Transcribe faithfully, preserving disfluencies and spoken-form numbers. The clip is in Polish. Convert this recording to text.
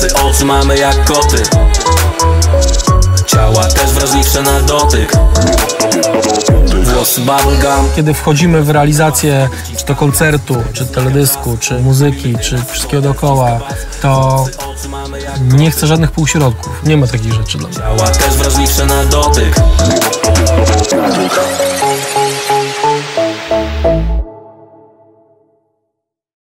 Włosy, oczy mamy jak koty, ciała też wrażliwsze na dotyk. Włosy bubblegum. Kiedy wchodzimy w realizację czy to koncertu, czy teledysku, czy muzyki, czy wszystkiego dookoła, to nie chcę żadnych półśrodków. Nie ma takich rzeczy dla mnie. Ciała też wrażliwsze na dotyk.